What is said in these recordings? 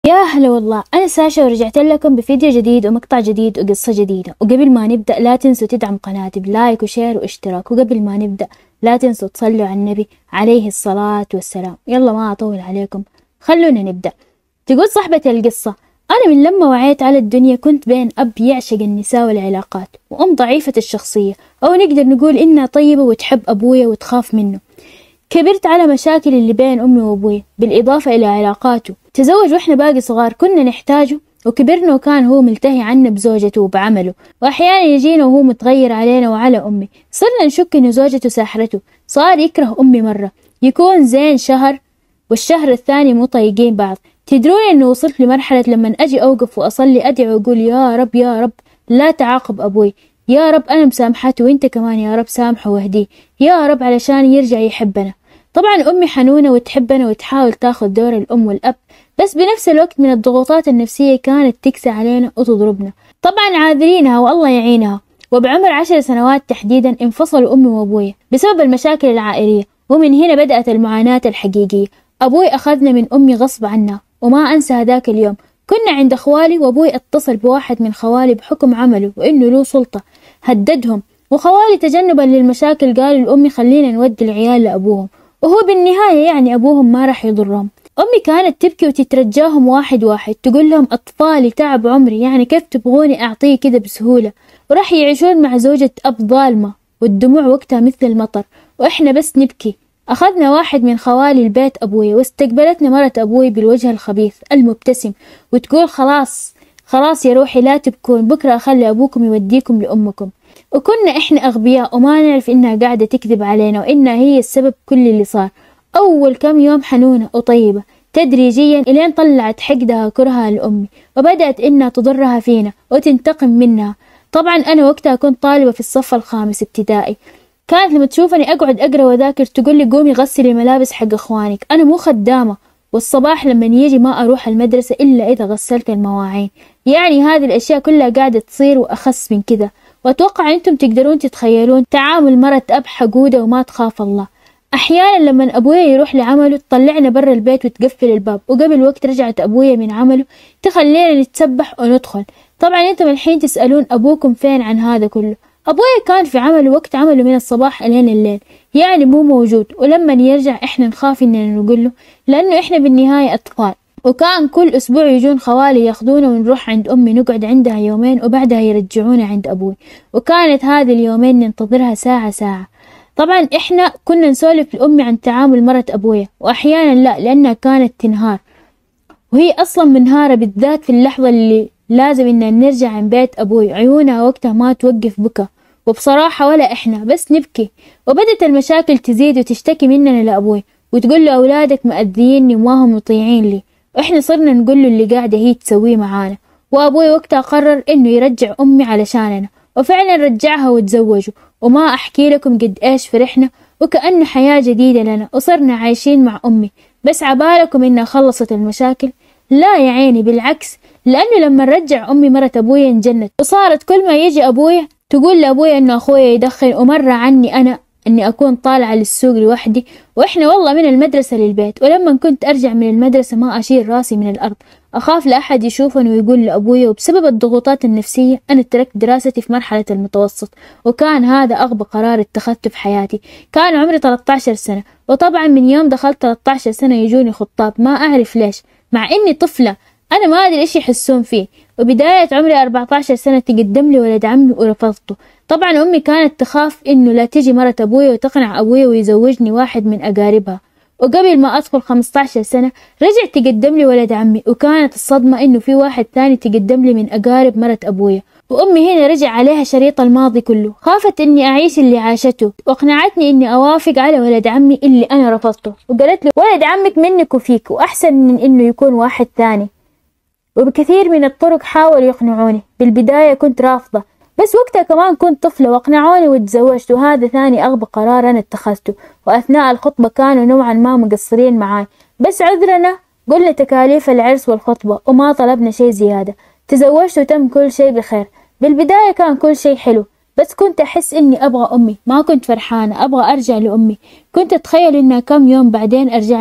يا هلا والله، أنا ساشا ورجعت لكم بفيديو جديد ومقطع جديد وقصة جديدة. وقبل ما نبدأ لا تنسوا تدعم قناتي بلايك وشير واشتراك. وقبل ما نبدأ لا تنسوا تصلوا على النبي عليه الصلاة والسلام. يلا ما أطول عليكم، خلونا نبدأ. تقول صاحبة القصة: أنا من لما وعيت على الدنيا كنت بين أب يعشق النساء والعلاقات وأم ضعيفة الشخصية، أو نقدر نقول إنها طيبة وتحب أبويا وتخاف منه. كبرت على مشاكل اللي بين أمي وأبوي بالإضافة إلى علاقاته. تزوج وإحنا باقي صغار كنا نحتاجه، وكبرنا وكان هو ملتهي عنا بزوجته وبعمله، وأحيانا يجينا وهو متغير علينا وعلى أمي. صرنا نشك إنه زوجته ساحرته. صار يكره أمي مرة، يكون زين شهر والشهر الثاني مو طايقين بعض. تدرون إنه وصلت لمرحلة لما أجي أوقف وأصلي أدعي وأقول: يا رب يا رب لا تعاقب أبوي، يا رب أنا مسامحته وإنت كمان يا رب سامحه واهديه، يا رب علشان يرجع يحبنا. طبعا أمي حنونة وتحبنا وتحاول تاخذ دور الأم والأب، بس بنفس الوقت من الضغوطات النفسية كانت تكسى علينا وتضربنا. طبعا عاذرينها والله يعينها. وبعمر 10 سنوات تحديدا انفصلوا أمي وأبوي بسبب المشاكل العائلية، ومن هنا بدأت المعاناة الحقيقية. أبوي أخذنا من أمي غصب عنها، وما أنسى هذاك اليوم كنا عند خوالي، وأبوي اتصل بواحد من خوالي بحكم عمله وإنه له سلطة، هددهم، وخوالي تجنبا للمشاكل قالوا لأمي: خلينا نودي العيال لأبوهم، وهو بالنهاية يعني أبوهم ما راح يضرهم. أمي كانت تبكي وتترجاهم واحد واحد، تقول لهم: أطفالي تعب عمري، يعني كيف تبغوني أعطيه كده بسهولة؟ وراح يعيشون مع زوجة أب ظالمة، والدموع وقتها مثل المطر وإحنا بس نبكي. أخذنا واحد من خوالي البيت أبوي، واستقبلتنا مرة أبوي بالوجه الخبيث المبتسم، وتقول: خلاص خلاص يا روحي لا تبكون، بكرة أخلي أبوكم يوديكم لأمكم. وكنا إحنا أغبياء وما نعرف إنها قاعدة تكذب علينا وإنها هي السبب كل اللي صار. أول كم يوم حنونة وطيبة، تدريجيا إلين طلعت حقدها وكرهها لأمي، وبدأت إنها تضرها فينا وتنتقم منها. طبعا أنا وقتها كنت طالبة في الصف الخامس ابتدائي. كانت لما تشوفني أقعد أقرأ وذاكر تقول لي: قومي غسلي الملابس حق أخوانك، أنا مو خدامة. والصباح لما يجي ما أروح المدرسة إلا إذا غسلت المواعين. يعني هذه الأشياء كلها قاعدة تصير وأخس من كذا. وأتوقع أنتم تقدرون تتخيلون تعامل مرة أب حقودة وما تخاف الله. أحيانا لما أبويا يروح لعمله تطلعنا برا البيت وتقفل الباب، وقبل وقت رجعت أبويا من عمله تخلينا نتسبح وندخل. طبعا أنتم الحين تسألون: أبوكم فين عن هذا كله؟ أبويا كان في عمله وقت عمله من الصباح إلين الليل، يعني مو موجود. ولما يرجع إحنا نخاف إننا نقول له، لأنه إحنا بالنهاية أطفال. وكان كل أسبوع يجون خوالي ياخذونا ونروح عند أمي نقعد عندها يومين، وبعدها يرجعونا عند أبوي. وكانت هذه اليومين ننتظرها ساعة ساعة. طبعا إحنا كنا نسولف لأمي عن تعامل مرة أبويا، وأحيانا لا، لأنها كانت تنهار، وهي أصلا منهارة بالذات في اللحظة اللي لازم إننا نرجع عن بيت أبوي. عيونها وقتها ما توقف بكى، وبصراحة ولا إحنا بس نبكي. وبدت المشاكل تزيد وتشتكي مننا لأبوي، وتقول له: أولادك مأذيني وما هم مطيعين لي. وإحنا صرنا نقول له اللي قاعدة هي تسويه معانا. وأبوي وقتها قرر إنه يرجع أمي علشاننا، وفعلا رجعها وتزوجوا. وما أحكي لكم قد إيش فرحنا، وكأنه حياة جديدة لنا، وصرنا عايشين مع أمي. بس عبالكم إنها خلصت المشاكل؟ لا يا عيني، بالعكس، لأنه لما رجع أمي مرت أبويا انجنت، وصارت كل ما يجي أبويا تقول لأبويا إنه أخويا يدخن، ومرة عني أنا إني أكون طالعة للسوق لوحدي، وإحنا والله من المدرسة للبيت. ولما كنت أرجع من المدرسة ما أشيل راسي من الأرض، أخاف لأحد يشوفني ويقول لأبويا. وبسبب الضغوطات النفسية أنا تركت دراستي في مرحلة المتوسط، وكان هذا أغبى قرار اتخذته في حياتي. كان عمري 13 سنة، وطبعا من يوم دخلت 13 سنة يجوني خطاب ما أعرف ليش، مع إني طفلة أنا ما أدري إيش يحسون فيه. وبداية عمري 14 سنة تقدم لي ولد عمي ورفضته. طبعا أمي كانت تخاف إنه لا تجي مرة أبويا وتقنع أبويا ويزوجني واحد من أقاربها. وقبل ما أدخل 15 سنة رجع تقدم لي ولد عمي، وكانت الصدمة إنه في واحد ثاني تقدم لي من أقارب مرة أبويا. وأمي هنا رجع عليها شريط الماضي كله، خافت إني أعيش اللي عاشته، وأقنعتني إني أوافق على ولد عمي اللي أنا رفضته. وقالت له: ولد عمك منك وفيك، وأحسن من إنه يكون واحد ثاني. وبكثير من الطرق حاولوا يقنعوني. بالبداية كنت رافضة، بس وقتها كمان كنت طفلة واقنعوني وتزوجت، وهذا ثاني أغبى قرار أنا اتخذته. وأثناء الخطبة كانوا نوعا ما مقصرين معاي، بس عذرنا قلنا تكاليف العرس والخطبة وما طلبنا شيء زيادة. تزوجت وتم كل شيء بخير. بالبداية كان كل شيء حلو، بس كنت أحس إني أبغى أمي، ما كنت فرحانة، أبغى أرجع لأمي. كنت أتخيل إنها كم يوم بعدين أرجع لها،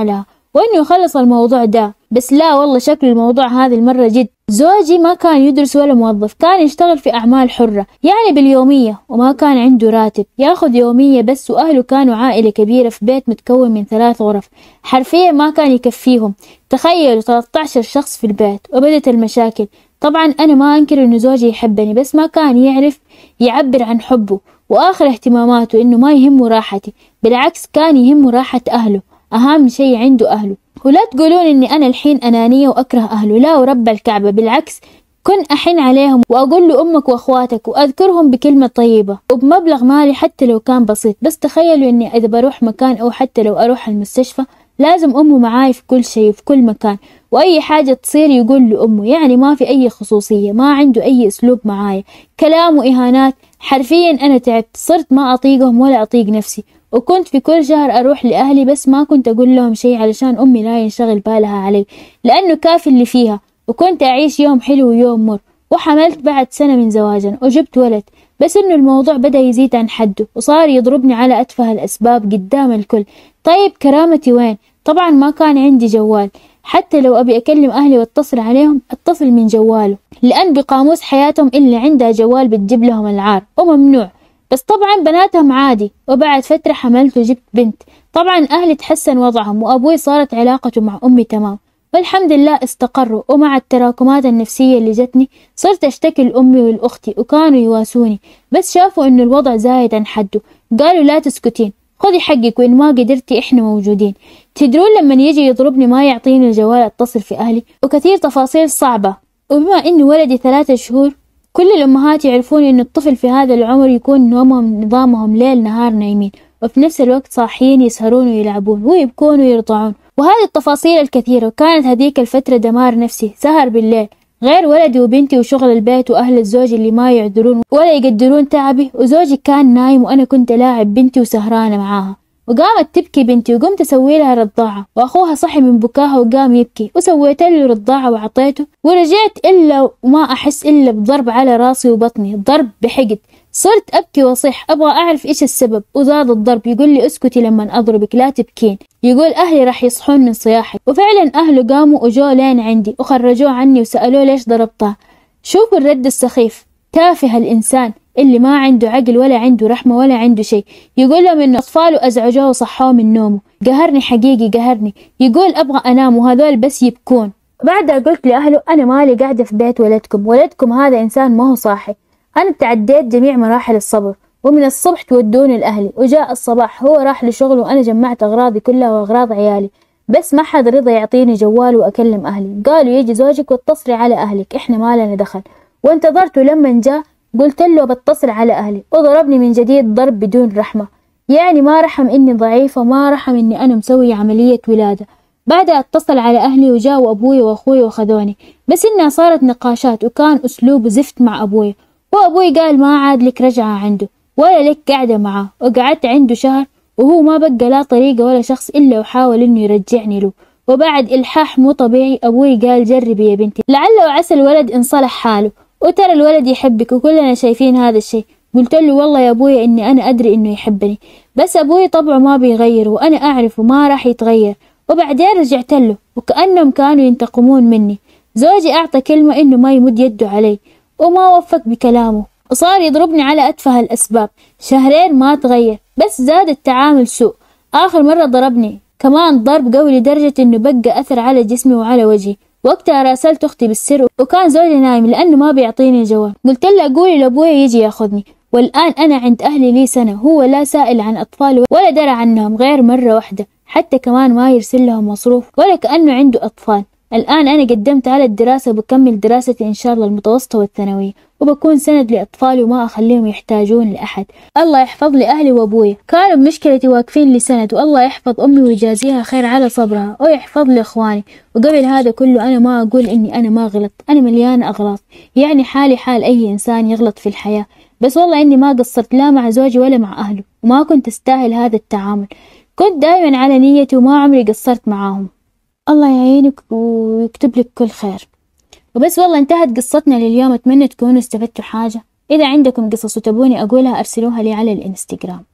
وإنه يخلص الموضوع ده. بس لا والله شكل الموضوع هذا المرة جد. زوجي ما كان يدرس ولا موظف، كان يشتغل في أعمال حرة يعني باليومية، وما كان عنده راتب، ياخذ يومية بس. وأهله كانوا عائلة كبيرة في بيت متكون من 3 غرف، حرفيا ما كان يكفيهم. تخيلوا 13 شخص في البيت. وبدت المشاكل. طبعا أنا ما أنكر إنه زوجي يحبني، بس ما كان يعرف يعبر عن حبه، وآخر اهتماماته إنه ما يهمه راحتي، بالعكس كان يهمه راحة أهله، أهم شيء عنده أهله. ولا تقولون إني أنا الحين أنانية وأكره أهله، لا ورب الكعبة، بالعكس كن أحن عليهم وأقول له أمك وأخواتك وأذكرهم بكلمة طيبة وبمبلغ مالي حتى لو كان بسيط. بس تخيلوا إني إذا بروح مكان أو حتى لو أروح المستشفى لازم أمه معاي في كل شيء وفي كل مكان، وأي حاجة تصير يقول لأمه، يعني ما في أي خصوصية، ما عنده أي أسلوب معاي، كلام وإهانات. حرفيا أنا تعبت، صرت ما أطيقهم ولا أطيق نفسي. وكنت في كل شهر أروح لأهلي، بس ما كنت أقول لهم شيء علشان أمي لا ينشغل بالها علي، لأنه كافي اللي فيها. وكنت أعيش يوم حلو ويوم مر. وحملت بعد سنة من زواجنا وجبت ولد، بس إنه الموضوع بدأ يزيد عن حده وصار يضربني على أتفه الأسباب قدام الكل. طيب كرامتي وين؟ طبعا ما كان عندي جوال، حتى لو أبي أكلم أهلي واتصل عليهم أتصل من جواله، لأن بقاموس حياتهم اللي عندها جوال بتجيب لهم العار وممنوع. بس طبعا بناتهم عادي. وبعد فترة حملت وجبت بنت. طبعا أهلي تحسن وضعهم، وأبوي صارت علاقته مع أمي تمام، والحمد لله استقروا. ومع التراكمات النفسية اللي جتني صرت أشتكي لأمي والأختي، وكانوا يواسوني، بس شافوا إنه الوضع زايد عن حده، قالوا لا تسكتين، خذي حقك، وإن ما قدرتي إحنا موجودين. تدرون لما يجي يضربني ما يعطيني الجوال أتصل في أهلي، وكثير تفاصيل صعبة. وبما إنه ولدي 3 شهور، كل الأمهات يعرفون إن الطفل في هذا العمر يكون نومهم نظامهم ليل نهار نايمين، وفي نفس الوقت صاحيين يسهرون ويلعبون ويبكون ويرضعون، وهذه التفاصيل الكثيرة. وكانت هذيك الفترة دمار نفسي، سهر بالليل، غير ولدي وبنتي وشغل البيت وأهل الزوج اللي ما يعذرون ولا يقدرون تعبي. وزوجي كان نايم وأنا كنت لاعب بنتي وسهرانة معاها، وقامت تبكي بنتي وقمت أسوي لها رضاعة، وأخوها صحي من بكاها وقام يبكي، وسويت له رضاعة وعطيته، ورجعت إلا وما أحس إلا بضرب على راسي وبطني، ضرب بحقد. صرت أبكي وأصيح أبغى أعرف إيش السبب، وزاد الضرب. يقول لي اسكتي لما أضربك لا تبكين، يقول أهلي راح يصحون من صياحك. وفعلا أهله قاموا وجو لين عندي وخرجوه عني وسألوه ليش ضربتها. شوفوا الرد السخيف، تافه الإنسان اللي ما عنده عقل ولا عنده رحمة ولا عنده شيء. يقول لهم إنه أطفاله أزعجوه وصحوه من نومه، قهرني حقيقي قهرني. يقول أبغى أنام وهذول بس يبكون. بعدها قلت لأهله أنا مالي قاعدة في بيت ولدكم هذا إنسان ما هو صاحي. أنا تعديت جميع مراحل الصبر، ومن الصبح تودوني لأهلي، وجاء الصباح هو راح لشغل وأنا جمعت أغراضي كلها وأغراض عيالي، بس ما حد رضى يعطيني جوال وأكلم أهلي. قالوا يجي زوجك واتصلي على أهلك، إحنا ما لنا دخل. وانتظرته لما جاء قلت له بتصل على أهلي، وضربني من جديد ضرب بدون رحمة، يعني ما رحم إني ضعيفة، ما رحم إني أنا مسوية عملية ولادة. بعدها اتصل على أهلي وجاءوا أبوي وأخوي وخذوني، بس إنها صارت نقاشات وكان أسلوب زفت مع أبوي. وأبوي قال ما عاد لك رجعة عنده ولا لك قاعدة معاه. وقعدت عنده شهر وهو ما بقى لا طريقة ولا شخص إلا وحاول إنه يرجعني له. وبعد إلحاح مو طبيعي أبوي قال جربي يا بنتي، لعل وعسى الولد انصلح حاله، وترى الولد يحبك وكلنا شايفين هذا الشيء. قلت له والله يا أبوي إني أنا أدري إنه يحبني، بس أبوي طبعه ما بيغير وأنا أعرف وما راح يتغير. وبعدين رجعت له وكأنهم كانوا ينتقمون مني. زوجي أعطى كلمة إنه ما يمد يده علي وما وفق بكلامه، وصار يضربني على أتفه الأسباب. 2 شهر ما تغير، بس زاد التعامل سوء. آخر مرة ضربني كمان ضرب قوي لدرجة إنه بقى أثر على جسمي وعلى وجهي. وقتها راسلت أختي بالسر، وكان زوجي نايم لأنه ما بيعطيني الجواب. قلت له قولي لأبوي يجي ياخذني، والآن أنا عند أهلي لي سنة، هو لا سائل عن أطفاله ولا درى عنهم غير مرة واحدة، حتى كمان ما يرسل لهم مصروف ولا كأنه عنده أطفال. الآن أنا قدمت على الدراسة وبكمل دراستي إن شاء الله المتوسطة والثانوية، وبكون سند لأطفالي وما أخليهم يحتاجون لأحد. الله يحفظ لي أهلي وأبوي، كانوا بمشكلتي واقفين لي سند، والله يحفظ أمي ويجازيها خير على صبرها، ويحفظ لي إخواني. وقبل هذا كله أنا ما أقول إني أنا ما غلط، أنا مليانة أغلاط، يعني حالي حال أي إنسان يغلط في الحياة، بس والله إني ما قصرت لا مع زوجي ولا مع أهله، وما كنت أستاهل هذا التعامل. كنت دائما على نيتي وما عمري قصرت معاهم. الله يعينك ويكتب لك كل خير. وبس والله انتهت قصتنا لليوم، أتمنى تكونوا استفدتوا حاجة. إذا عندكم قصص وتبوني أقولها أرسلوها لي على الإنستغرام.